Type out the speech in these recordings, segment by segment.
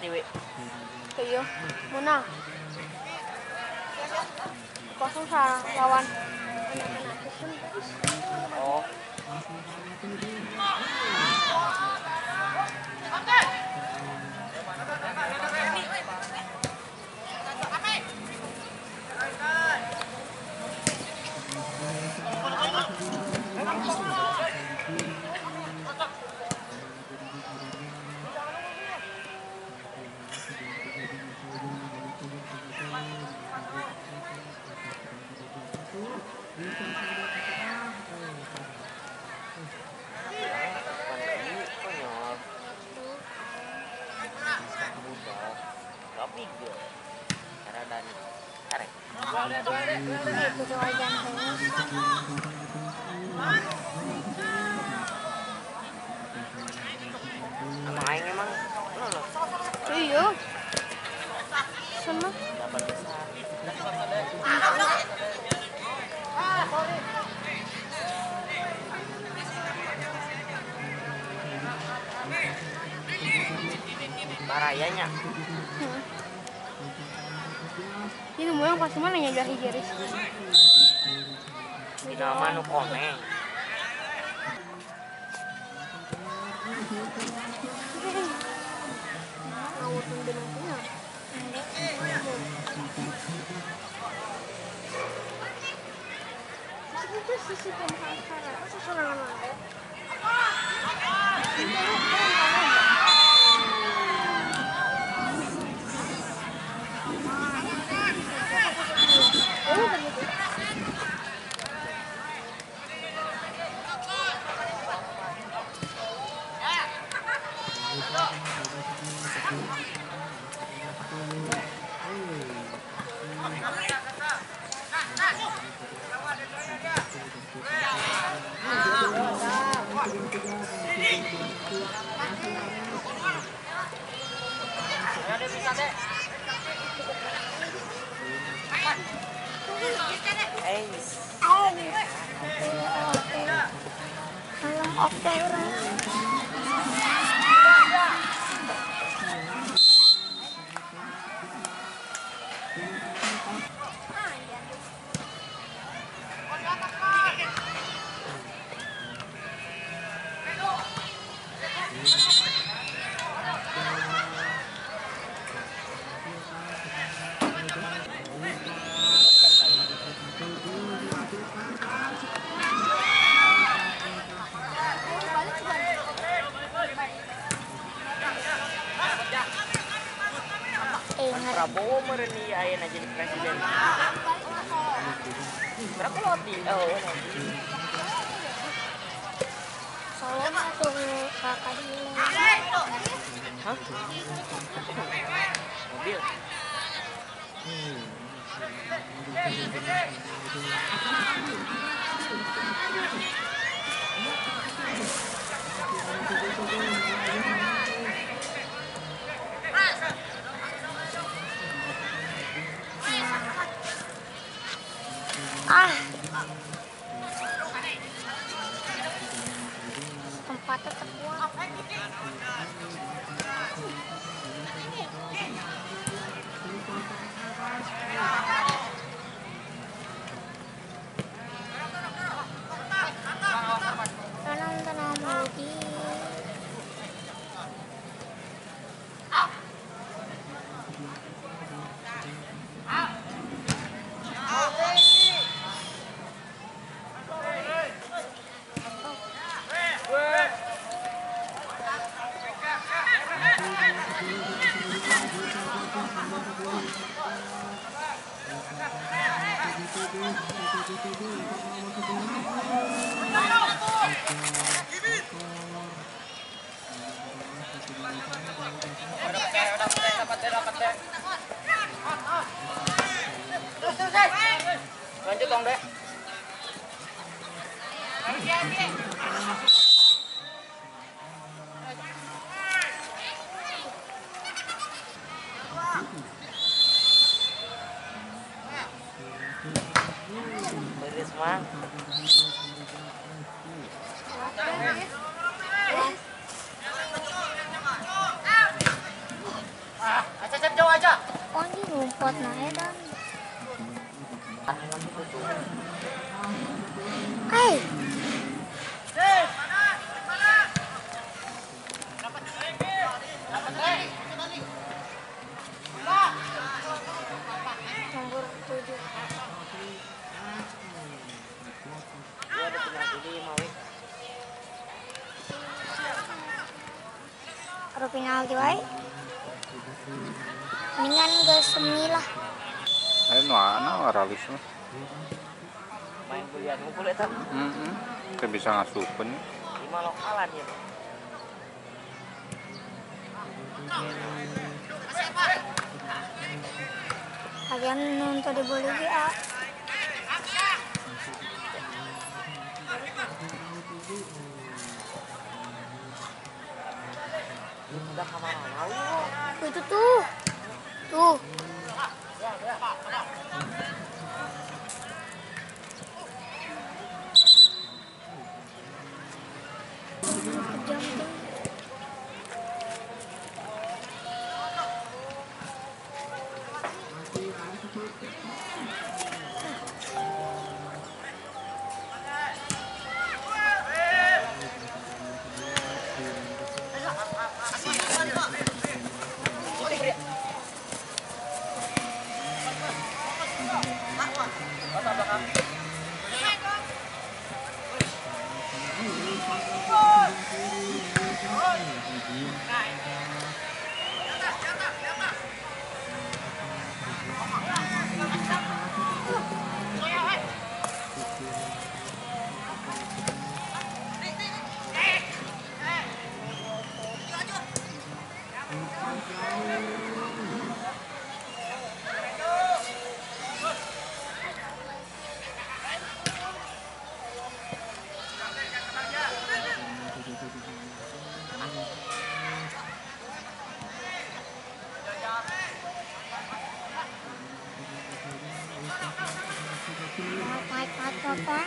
Tiwi. Iya, menang. 0-1 lawan anak-anak Kristen. Oh. Main emang lolos. Iya. Sana. Dapat besar. Barayanya. Ini mau yang pasti mana ya garis-garis. Nama nu koneng. Ngawur pun benangnya. Itu sisi pemasaran. Sesuatu oke orang. Prabowo mereni ayeuna jadi presiden. Berapa lot di? Oh. Soalnya tuh kakak dia. Hah? Mobil. Tempatnya terkuat. Tenang lagi. Lanjut dong, Dek. Beres mah. Oh ini rumput nah edan. Hey. Nomor 7. Gua ada penalti di Mawi. Ada penalti wae. Mendingan geus semi lah. Ayo mana ralis mah. Main kuliah ngumpul eta. Kita bisa ngasupen. Lima lokalan ya. Agian nonton di Bolivia. Udah kamar mau. Itu tuh. Tuh. Kejam tuh. Apa?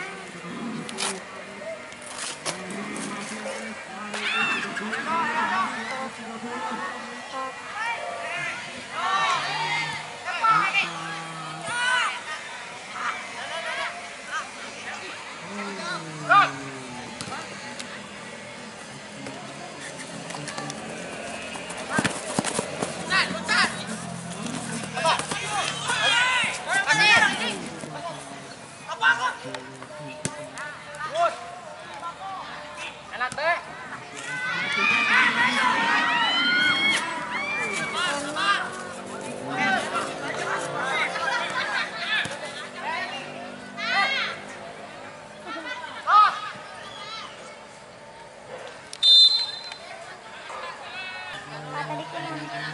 Enak teh. Tadi kan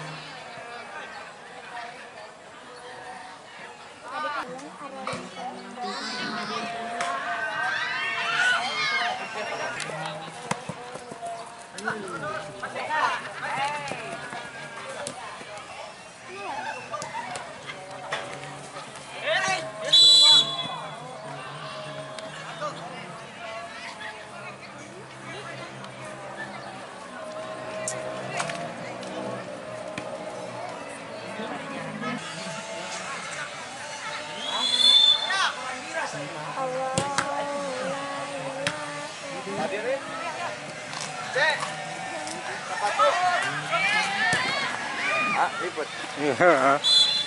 Hadirin. Cek. Sepatu. Ah, ribet. Iya.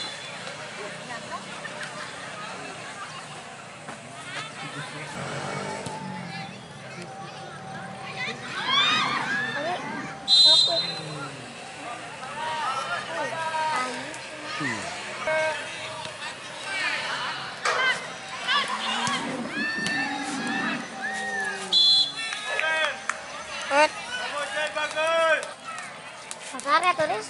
Makanya tulis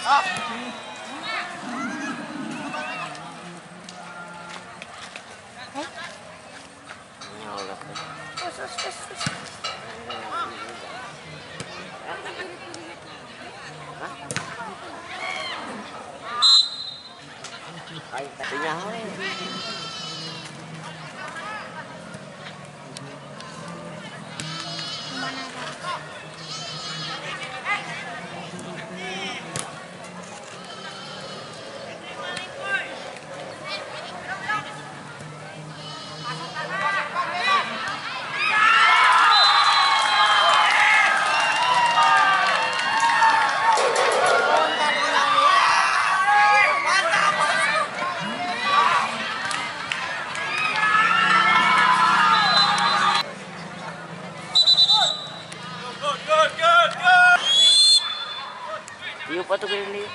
Allah. Us. Ay, tadinya Mana Kak? Bentar ulang ya. Yuk patu ke ini.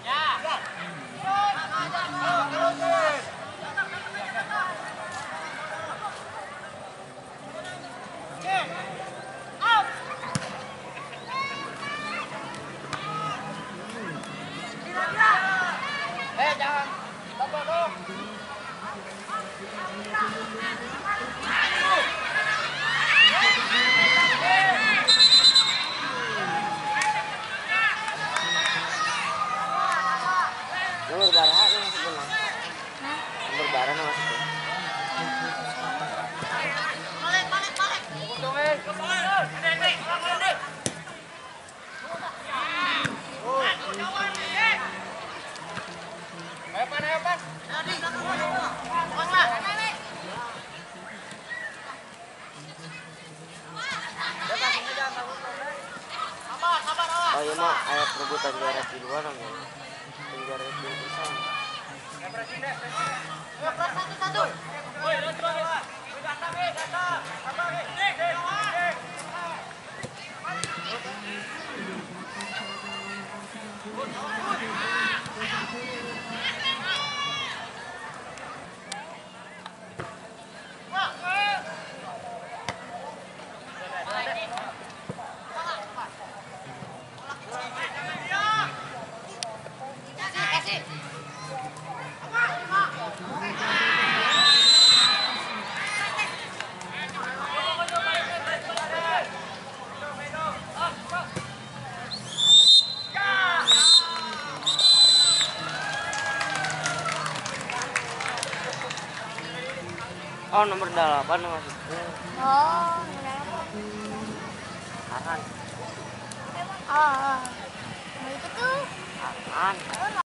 Jangan. Topok dong. Nomor barah lu masuk pulang. Nomor barah lu masuk pulang. Oh iya mak, ayat perebutan juara kedua dong ya. Juara kedua bisa. Oh nomor 8 masuk. Oh, udah apa? Aran. Oh. Mau itu tuh. Aran.